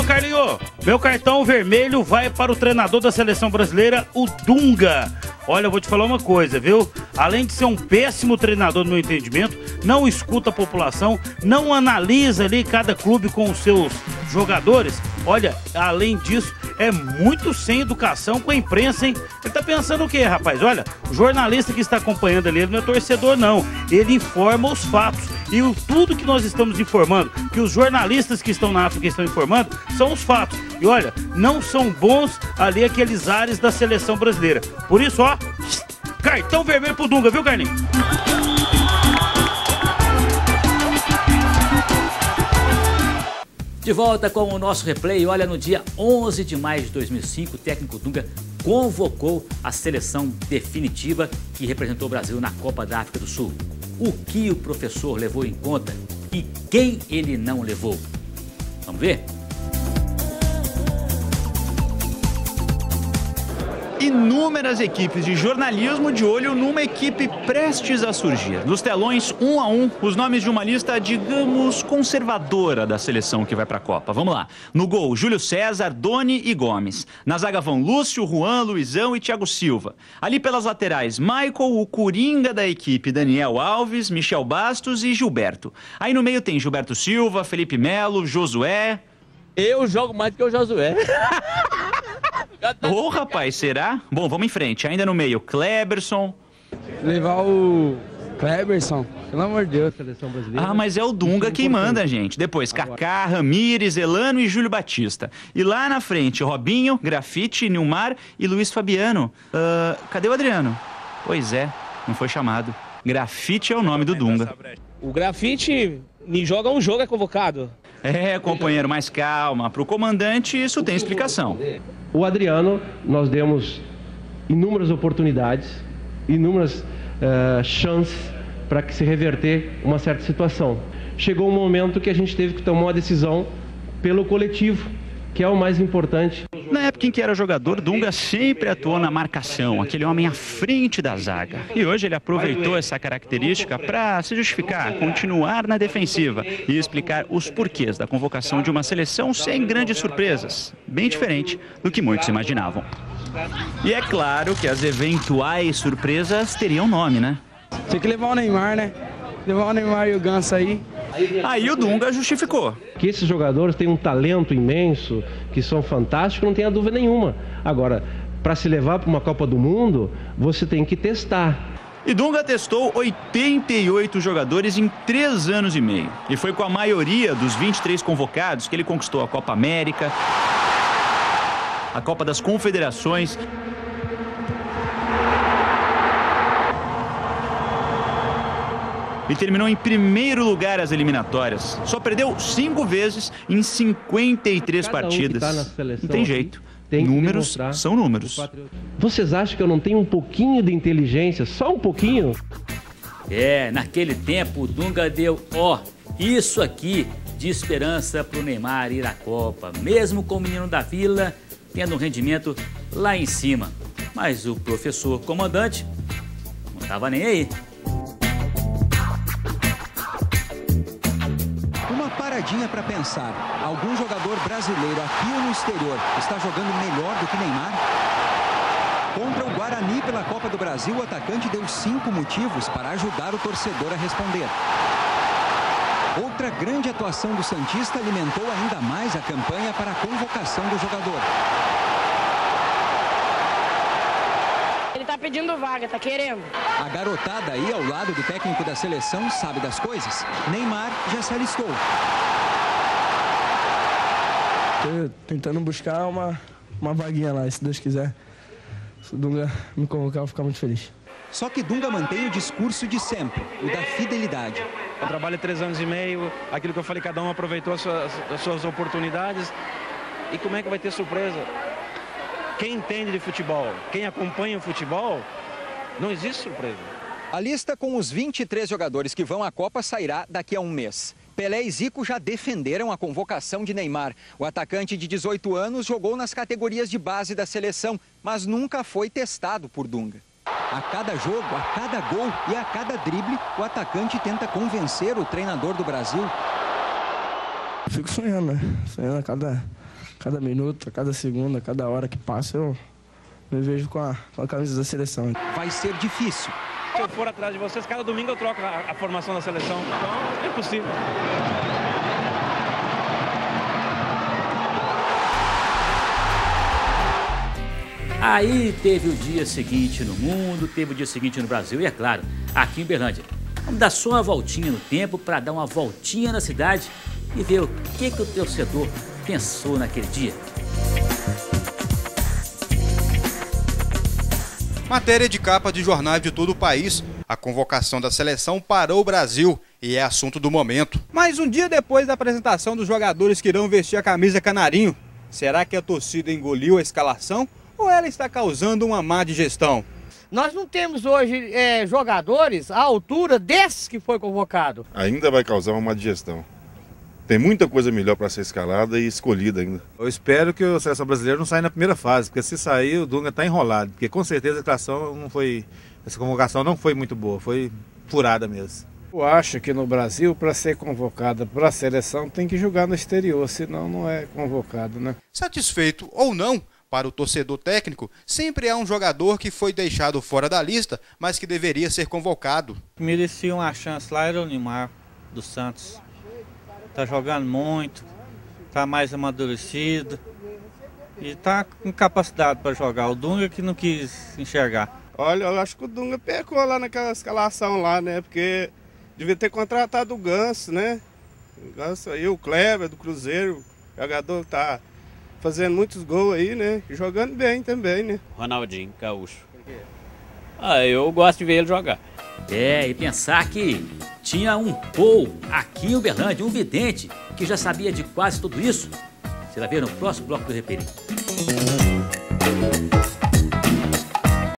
Carlinho, meu cartão vermelho vai para o treinador da seleção brasileira, o Dunga. Olha, eu vou te falar uma coisa, viu? Além de ser um péssimo treinador no meu entendimento, não escuta a população, não analisa ali cada clube com os seus jogadores. Olha, além disso, é muito sem educação com a imprensa, hein? Ele tá pensando o quê, rapaz? Olha, o jornalista que está acompanhando ali, ele não é torcedor, não. Ele informa os fatos. E tudo que nós estamos informando, que os jornalistas que estão na África estão informando, são os fatos. E olha, não são bons ali aqueles ares da seleção brasileira. Por isso, ó, cartão vermelho pro Dunga, viu, Carlinhos? De volta com o nosso replay. Olha, no dia 11 de maio de 2005, o técnico Dunga convocou a seleção definitiva que representou o Brasil na Copa da África do Sul. O que o professor levou em conta e quem ele não levou? Vamos ver? Inúmeras equipes de jornalismo de olho numa equipe prestes a surgir. Nos telões, 1 a 1, os nomes de uma lista, digamos, conservadora da seleção que vai para a Copa. Vamos lá. No gol, Júlio César, Doni e Gomes. Na zaga vão Lúcio, Juan, Luizão e Thiago Silva. Ali pelas laterais, Michael, o coringa da equipe, Daniel Alves, Michel Bastos e Gilberto. Aí no meio tem Gilberto Silva, Felipe Melo, Josué. Eu jogo mais do que o Josué. Ô, rapaz, será? Bom, vamos em frente. Ainda no meio, Kleberson. Levar o Kleberson, pelo amor de Deus, seleção brasileira. Ah, mas é o Dunga quem manda, gente. Depois, Kaká, Ramires, Elano e Júlio Batista. E lá na frente, Robinho, Grafite, Nilmar e Luiz Fabiano. Cadê o Adriano? Pois é, não foi chamado. Grafite é o nome do Dunga. O Grafite nem joga um jogo, é convocado. É, companheiro, mais calma. Pro comandante, isso tem explicação. O Adriano, nós demos inúmeras oportunidades, inúmeras chances para que se reverter uma certa situação. Chegou um momento que a gente teve que tomar uma decisão pelo coletivo, que é o mais importante. Na época em que era jogador, Dunga sempre atuou na marcação, aquele homem à frente da zaga. E hoje ele aproveitou essa característica para se justificar, continuar na defensiva e explicar os porquês da convocação de uma seleção sem grandes surpresas, bem diferente do que muitos imaginavam. E é claro que as eventuais surpresas teriam nome, né? Tem que levar o Neymar, né? Levar o Neymar e o Ganso aí. Aí o Dunga justificou. Que esses jogadores têm um talento imenso, que são fantásticos, não tenha dúvida nenhuma. Agora, para se levar para uma Copa do Mundo, você tem que testar. E Dunga testou 88 jogadores em 3 anos e meio. E foi com a maioria dos 23 convocados que ele conquistou a Copa América, a Copa das Confederações. E terminou em primeiro lugar as eliminatórias. Só perdeu 5 vezes em 53 partidas. Não tem jeito. Números são números. Vocês acham que eu não tenho um pouquinho de inteligência? Só um pouquinho? É, naquele tempo o Dunga deu, isso aqui de esperança pro Neymar ir à Copa. Mesmo com o menino da Vila tendo um rendimento lá em cima. Mas o professor comandante não estava nem aí. Paradinha para pensar, algum jogador brasileiro aqui ou no exterior está jogando melhor do que Neymar? Contra o Guarani pela Copa do Brasil, o atacante deu 5 motivos para ajudar o torcedor a responder. Outra grande atuação do santista alimentou ainda mais a campanha para a convocação do jogador. Ele tá pedindo vaga, tá querendo. A garotada aí ao lado do técnico da seleção sabe das coisas. Neymar já se alistou. Tô tentando buscar uma vaguinha lá, se Deus quiser. Se o Dunga me convocar, eu vou ficar muito feliz. Só que Dunga mantém o discurso de sempre, o da fidelidade. Eu trabalho 3 anos e meio, aquilo que eu falei, cada um aproveitou as suas oportunidades. E como é que vai ter surpresa? Quem entende de futebol, quem acompanha o futebol, não existe surpresa. A lista com os 23 jogadores que vão à Copa sairá daqui a um mês. Pelé e Zico já defenderam a convocação de Neymar. O atacante de 18 anos jogou nas categorias de base da seleção, mas nunca foi testado por Dunga. A cada jogo, a cada gol e a cada drible, o atacante tenta convencer o treinador do Brasil. Fico sonhando, né? Sonhando a Cada minuto, a cada segundo, a cada hora que passa, eu me vejo com a camisa da seleção. Vai ser difícil. Se eu for atrás de vocês, cada domingo eu troco a formação da seleção. Então, é possível. Aí teve o dia seguinte no mundo, teve o dia seguinte no Brasil e, é claro, aqui em Uberlândia. Vamos dar só uma voltinha no tempo para dar uma voltinha na cidade e ver o que o torcedor pensou naquele dia. Matéria de capa de jornais de todo o país. A convocação da seleção para o Brasil e é assunto do momento. Mas um dia depois da apresentação dos jogadores que irão vestir a camisa canarinho, será que a torcida engoliu a escalação ou ela está causando uma má digestão? Nós não temos hoje jogadores à altura desses que foi convocado. Ainda vai causar uma má digestão. Tem muita coisa melhor para ser escalada e escolhida ainda. Eu espero que a seleção brasileira não saia na primeira fase, porque se sair o Dunga está enrolado. Porque com certeza a escalação não foi, essa convocação não foi muito boa, foi furada mesmo. Eu acho que no Brasil, para ser convocada para a seleção, tem que jogar no exterior, senão não é convocado, né? Satisfeito ou não, para o torcedor técnico, sempre há um jogador que foi deixado fora da lista, mas que deveria ser convocado. Merecia uma chance lá, era o Neymar do Santos. Tá jogando muito, tá mais amadurecido e tá com capacidade para jogar. O Dunga que não quis enxergar. Olha, eu acho que o Dunga pecou lá naquela escalação lá, né? Porque devia ter contratado o Ganso, né? O Ganso aí, o Kleber do Cruzeiro, jogador que tá fazendo muitos gols aí, né? E jogando bem também, né? Ronaldinho Gaúcho. Eu gosto de ver ele jogar. E pensar que tinha um Paul aqui em Uberlândia, um vidente, que já sabia de quase tudo isso. Você vai ver no próximo bloco do Reperi.